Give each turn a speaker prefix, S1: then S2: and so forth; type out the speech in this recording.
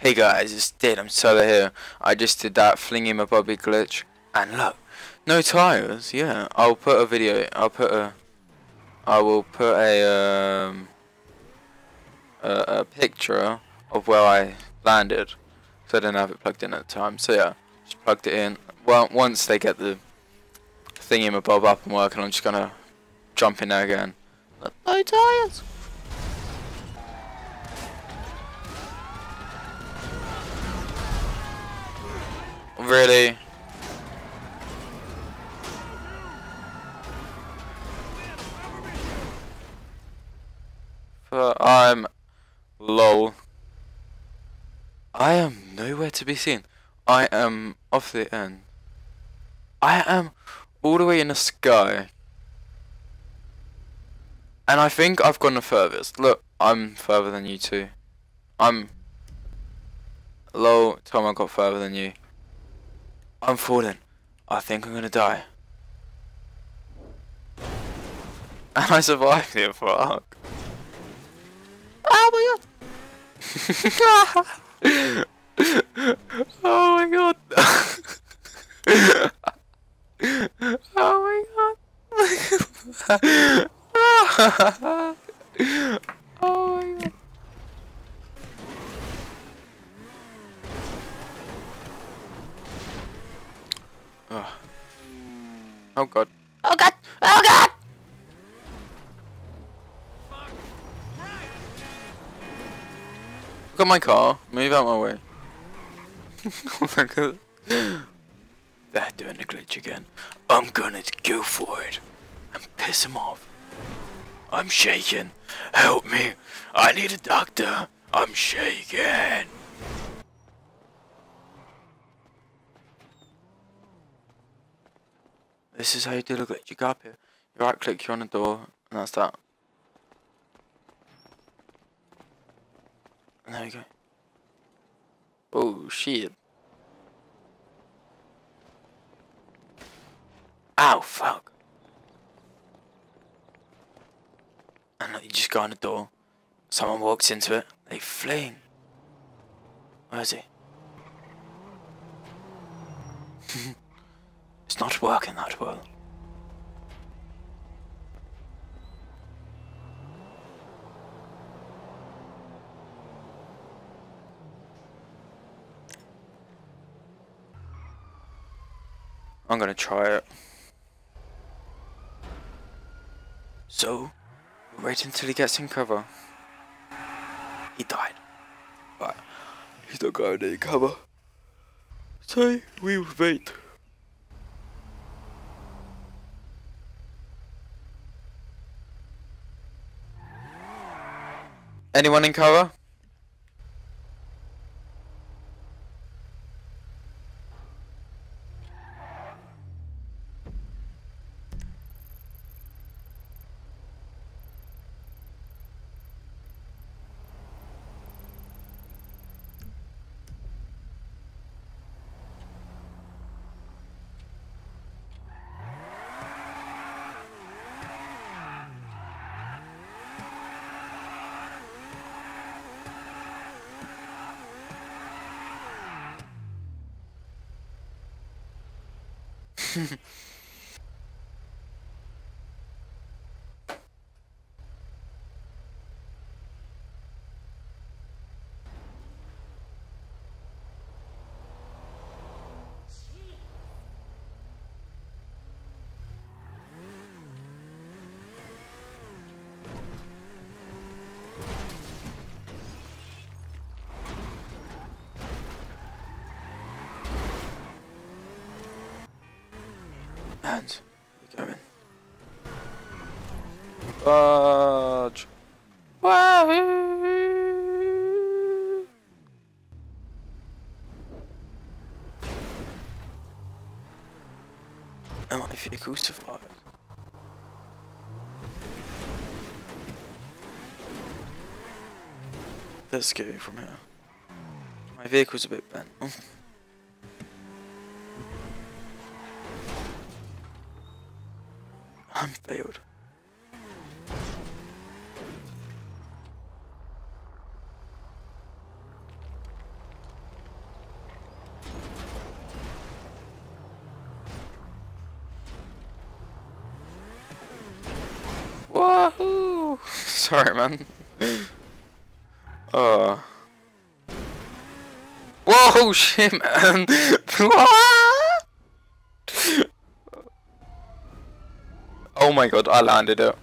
S1: Hey guys, it's Dead. I'm Solar here. I just did that flingy my bobby glitch, and look, no tires. Yeah, I'll put a video. I will put a picture of where I landed, so I didn't have it plugged in at the time. So yeah, just plugged it in. Well, once they get the thingy my bob up and working, I'm just gonna jump in there again. No tires. Really? I'm lol. I am nowhere to be seen. I am off the end. I am all the way in the sky. And I think I've gone the furthest. Look, I'm further than you two. I'm lol. Tom, I got further than you. I'm falling. I think I'm gonna die. And I survived it, fuck. Oh my god. Oh my god. Oh my god. Oh my god. Oh god. Oh god. Oh god. Look at my car. Move out my way. They're doing the glitch again. I'm gonna go for it and piss him off. I'm shaking. Help me. I need a doctor. I'm shaking. This is how you do the glitch. You go up here. You right click, you're on the door, and that's that. And there you go. Oh shit. Ow, fuck. And look, you just go on the door. Someone walks into it. They fling. Where is he? It's not working that well. I'm gonna try it. So, we'll wait until he gets in cover. He died. But he's not got any cover. So, we will wait. Anyone in cover? And we're going. Fudge. Wahoo! And my vehicle survived. Let's go from here. My vehicle's a bit bent. I'm failed. Sorry, man. Oh. Whoa, shit, man. What? Oh my god, I landed it.